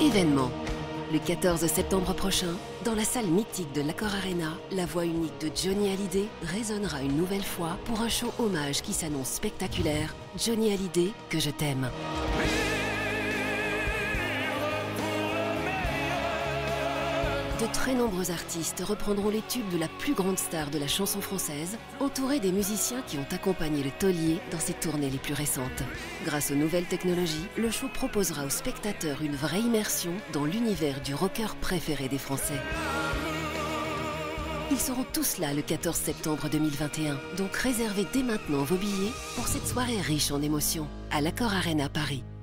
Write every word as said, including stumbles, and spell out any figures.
Événement. Le quatorze septembre prochain, dans la salle mythique de l'Accor Arena, la voix unique de Johnny Hallyday résonnera une nouvelle fois pour un show hommage qui s'annonce spectaculaire. Johnny Hallyday, que je t'aime. De très nombreux artistes reprendront les tubes de la plus grande star de la chanson française, entourés des musiciens qui ont accompagné le taulier dans ses tournées les plus récentes. Grâce aux nouvelles technologies, le show proposera aux spectateurs une vraie immersion dans l'univers du rocker préféré des Français. Ils seront tous là le quatorze septembre deux mille vingt et un, donc réservez dès maintenant vos billets pour cette soirée riche en émotions à l'Accor Arena Paris.